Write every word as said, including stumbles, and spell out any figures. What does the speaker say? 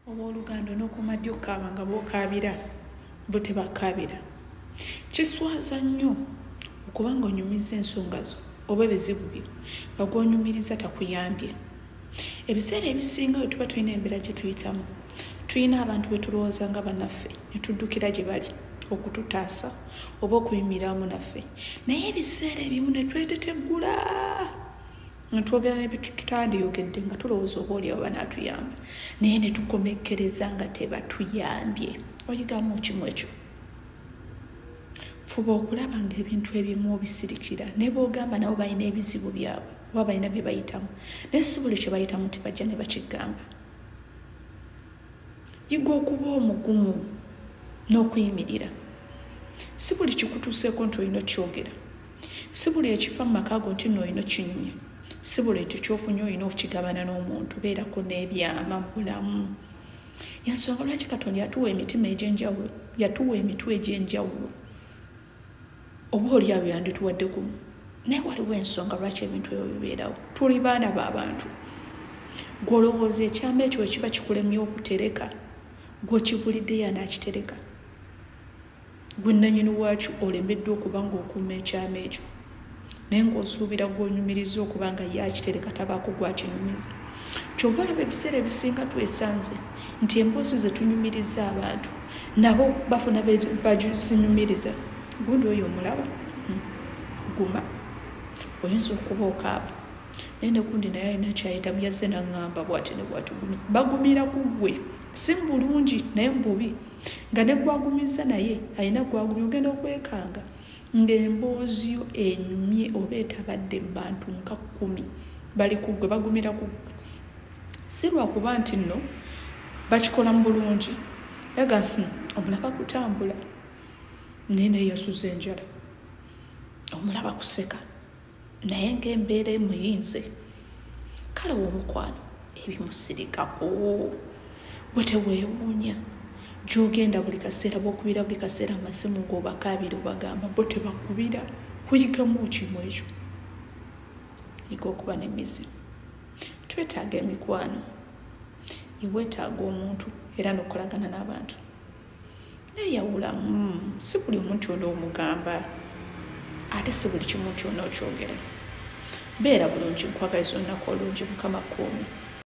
obooluganda n'okumadyo kaaba nga bookaabira bo tebakaabira. Kiswaza nnyo okuba ng'onyumiza ensonga zo oba ebizibu byo nga gw'onyumiriza takuyambye. Ebiseera ebisinga bwe tuba tulina embeera gye tuyitamu, tulina abantu be tulowooza nga bannaffe ne tuddukira gye bali okututaasa oba okuyimirira wamu naffe, naye ebiseera ebimu ne tweteteggula nga twogera ne bitutandiyogedde nga tulowooza oba oliawo banaatuyamba, naye ne tukomekkereza nga tebatuyambye. Oyigamu kimu ekyo. Fuba okulaba ng'ebintu ebimu obisirikira ne boogamba nabo balina ebizibu byabwe oba balina bye bayitamu, naye si buli kye bayitamu tibajja ne bakigamba. Yiga okuba omugumu n'okuyimirira. Si buli kikutuuseeko nti olina kyogera, si buli ekifa mu maka go nti nno olina kinyumya, si buli ekyo kyofunye olina okukigabana n'omuntu, beerako n'ebyama mu bulamu. Yansonga lwaki Katonda yatuwa emitima egy'enjawulo, yatuwa emitwe egy'enjawulo. Oba oliawo yandituwadde gumu, naye waliwo ensonga lwaki ebintu ebyo bibeerawo. Tuli baana b'abantu. Gw'olowooza ekyama ekyo ekiba kikulemye okutereka, gw'okibulidde y'anaakitereka. Gwe nannyini waakyo olemeddwa okuba ng'okuuma ekyama ekyo, naye ng'osuubira gw'onyumiriza okuba nga yakitereka tabaako gwakinyumiza. Kyova olaba ebiseera ebisinga twesanze nti emboozi ze tunyumiriza abantu nabo bafuna bazinyumiriza. Gundi oyo omulaba guma oyinza okuba okaaba, naye ne gundi naye alina kyayitamu yazze naŋŋamba bw'ati ne bw'ati gumi. Bagumira ku ggwe, si bulungi naye mububi, nga ne gwagumiza naye alina gwagumya, ogenda okwekanga ng'emboozi yo enyumye oba etabadde mu bantu nka kkumi bali ku ggwe, bagumira ku ggwe. Si lwakuba nti nno bakikola mu bulungi, laga omulaba kutambula naye naye yasuza enjala, omulaba kuseka naye ng'embeera emuyinze. Kale w'omukwano ebimusirikako bwe teweewuunya gy'ogenda buli kaseera, bw'okubira buli kaseera amasimu ng'obakaabira obagamba, bo tebakubira. Kuyigamu kimu ekyo. Yiga okuba n'emizimu. Twetaaga emikwano, iweetaaga omuntu era n'okolagana n'abantu. Neyawula, mm, si buli omuntu ono omugamba, ate si buli kimu kyonna okyogera. Beera bulungi, nkwagaliza olunaku olungi, Mukama kuume.